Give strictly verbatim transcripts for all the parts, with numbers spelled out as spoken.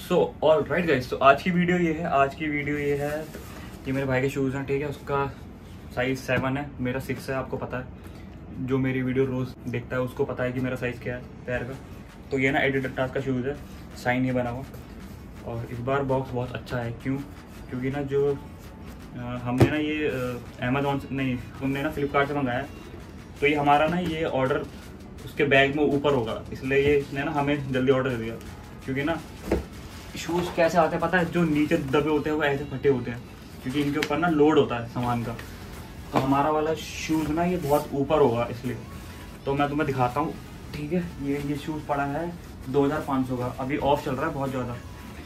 So all right guys, तो आज की वीडियो ये है आज की वीडियो ये है ये मेरे भाई के शूज़ हैं, ठीक है। उसका साइज़ सेवन है, मेरा सिक्स है। आपको पता है, जो मेरी वीडियो रोज़ देखता है उसको पता है कि मेरा साइज़ क्या है पैर का। तो ये ना एडिडास का शूज़ है, साइन ये बना हुआ। और इस बार बॉक्स बहुत अच्छा है। क्यों? क्योंकि ना जो आ, हमने ना ये अमेजोन से नहीं, तुमने ना फ्लिपकार्ट से मंगाया है, तो ये हमारा ना ये ऑर्डर उसके बैग में ऊपर होगा, इसलिए ये इसने ना हमें जल्दी ऑर्डर दे दिया। क्योंकि ना शूज़ कैसे आते हैं पता है, जो नीचे दबे होते हैं वो ऐसे फटे होते हैं, क्योंकि इनके ऊपर ना लोड होता है सामान का। तो हमारा वाला शूज़ ना ये बहुत ऊपर होगा, इसलिए। तो मैं तुम्हें दिखाता हूँ, ठीक है। ये ये शूज़ पड़ा है दो हज़ार पाँच सौ का, अभी ऑफ चल रहा है बहुत ज़्यादा।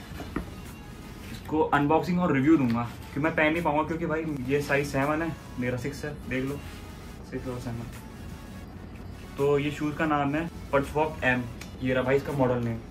इसको अनबॉक्सिंग और रिव्यू दूंगा, कि मैं पहन नहीं पाऊंगा, क्योंकि भाई ये साइज सेवन है, मेरा सिक्स है, देख लो, सिक्स और सेवन। तो ये शूज़ का नाम है परचवॉक एम, ये रहा भाई इसका मॉडल नेम।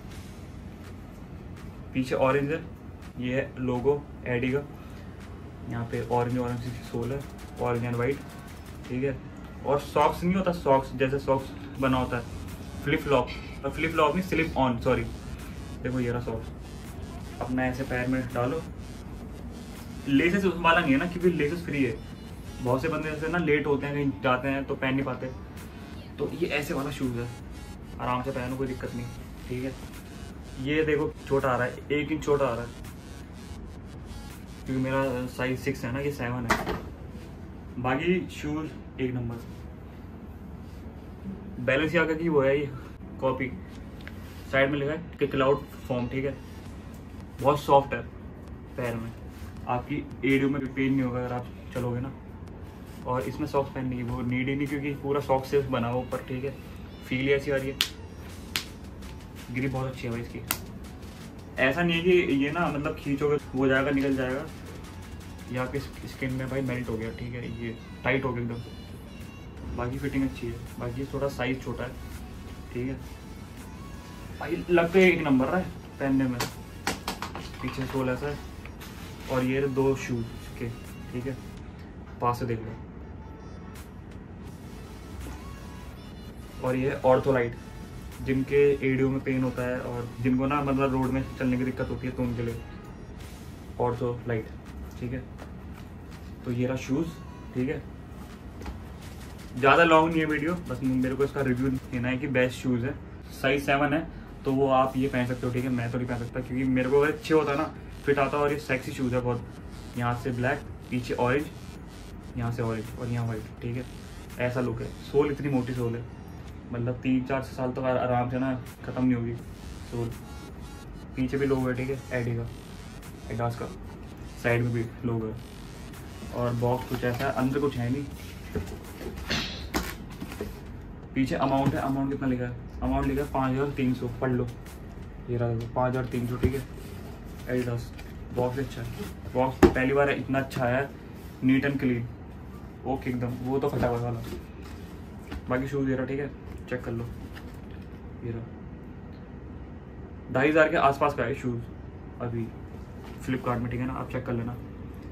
पीछे ऑरेंज है, ये है लोगो एडी का, यहाँ पे ऑरेंज ऑरेंज सी सोल है, ऑरेंज एंड वाइट, ठीक है। और सॉक्स नहीं होता, सॉक्स जैसे सॉक्स बना होता है, फ्लिप फ्लॉप, और फ्लिप फ्लॉप नहीं, स्लिप ऑन, सॉरी। देखो ये रहा सॉक्स, अपना ऐसे पैर में डालो। लेसेस वाला नहीं है ना, क्योंकि लेसेस फ्री है। बहुत से बंदे ऐसे ना लेट होते हैं, कहीं जाते हैं तो पहन नहीं पाते। तो ये ऐसे वाला शूज़ है, आराम से पहनो, कोई दिक्कत नहीं, ठीक है। ये देखो छोटा आ रहा है, एक इंच छोटा आ रहा है, क्योंकि मेरा साइज सिक्स है ना, ये सेवन है। बाकी शूज़ एक नंबर। बैलेंसियागा की वो है ये कॉपी, साइड में लिखा है कि क्लाउड फॉर्म, ठीक है। बहुत सॉफ्ट है पैर में, आपकी एडियो में भी पेन नहीं होगा अगर आप चलोगे ना। और इसमें सॉक्स पहनने की वो नीड ही नहीं, क्योंकि पूरा सॉक्स से बना हुआ ऊपर, ठीक है। फील ऐसी आ रही है, ग्रिप बहुत अच्छी है भाई इसकी। ऐसा नहीं है कि ये ना मतलब खींचोगे हो जाएगा, निकल जाएगा। ये आपके स्किन में भाई मेल्ट हो गया, ठीक है। ये टाइट हो गया एकदम। बाकी फिटिंग अच्छी है, बाकी थोड़ा साइज छोटा है, ठीक है भाई। लगता है एक नंबर है पहनने में। पीछे सोल ऐसा है, और ये दो शूज के, ठीक है। पास से देख लो। और ये ऑर्थोलाइट, जिनके एडियो में पेन होता है और जिनको ना मतलब रोड में चलने की दिक्कत होती है, तो उनके लिए ऑर्थोलाइट, ठीक है। तो ये रहा शूज़, ठीक है। ज़्यादा लॉन्ग नहीं है वीडियो, बस मेरे को इसका रिव्यू देना है कि बेस्ट शूज़ है। साइज सेवन है, तो वो आप ये पहन सकते हो, ठीक है। मैं तो नहीं पहन सकता, क्योंकि मेरे को अगर अच्छे होता ना, फिट आता। और ये सेक्सी शूज़ है बहुत। यहाँ से ब्लैक, पीछे ऑरेंज, यहाँ से ऑरेंज और यहाँ वाइट, ठीक है। ऐसा लुक है। सोल इतनी मोटी सोल है, मतलब तीन चार साल तो आराम से ना ख़त्म नहीं होगी सोल। पीछे भी लोगो है, ठीक है, एडी का, एडास का। साइड में भी लोगो है। और बॉक्स कुछ ऐसा है, अंदर कुछ है नहीं। पीछे अमाउंट है, अमाउंट कितना लिखा है? अमाउंट लिखा है पाँच हज़ार तीन सौ, पढ़ लो। ये रहा देखो, पाँच हज़ार तीन सौ, ठीक है। एडिडास बॉक्स अच्छा है, बॉक्स पहली बार है, इतना अच्छा है, नीट एंड क्लीन, ओके एकदम। वो तो फटा हुआ वाला। बाकी शूज़ ये रहा, ठीक है, चेक कर लो। ये रहा ढाई हज़ार के आसपास का है शूज़ अभी फ्लिपकार्ट में, ठीक है ना, आप चेक कर लेना।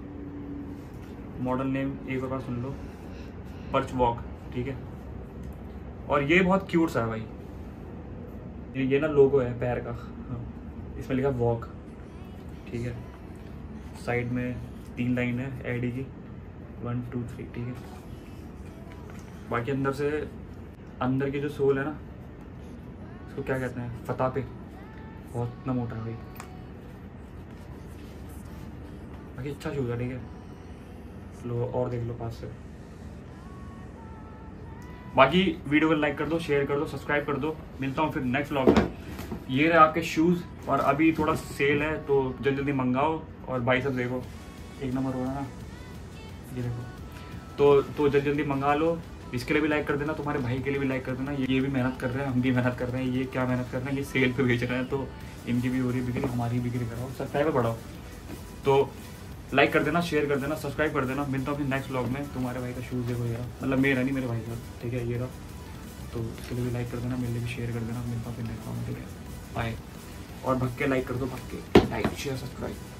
मॉडल नेम एक बार सुन लो, परचवॉक, ठीक है। और ये बहुत क्यूट सा है भाई। ये ये ना लोगो है पैर का, हाँ, इसमें लिखा वॉक, ठीक है। साइड में तीन लाइन है एडी की, वन टू थ्री, ठीक है। बाकी अंदर से, अंदर की जो सोल है ना, इसको क्या कहते हैं, फता पे, बहुत इतना मोटा है भाई। बाकी अच्छा शूज़ है, ठीक है। लो और देख लो पास से। बाकी वीडियो को लाइक कर दो, शेयर कर दो, सब्सक्राइब कर दो। मिलता हूँ फिर नेक्स्ट व्लॉग में। ये रहे आपके शूज़, और अभी थोड़ा सेल है, तो जल्दी जल्दी मंगाओ। और भाई सब देखो, एक नंबर हो रहा है ना, ये देखो। तो तो जल्दी जल्दी मंगा लो। इसके लिए भी लाइक कर देना, तुम्हारे भाई के लिए भी लाइक कर देना। ये भी मेहनत कर रहे हैं, हम भी मेहनत कर रहे हैं। ये क्या मेहनत कर रहे हैं, ये सेल पे बेच रहे हैं, तो इनकी भी हो रही है बिक्री, हमारी बिक्री कराओ, सब्सक्राइबर बढ़ाओ। तो लाइक कर देना, शेयर कर देना, सब्सक्राइब कर देना। मिलता हूँ फिर नेक्स्ट व्लॉग में। तुम्हारे भाई का शूज़ देखो, ये रहा, मतलब मेरा नहीं, मेरे भाई का, ठीक है, ये रहा। तो इसके लिए भी लाइक कर देना, मेरे लिए भी शेयर कर देना। मिलता हूँ फिर नेक्स्ट व्लॉग में, ठीक है, बाय। और भक्के लाइक कर दो, भक्के लाइक शेयर सब्सक्राइब।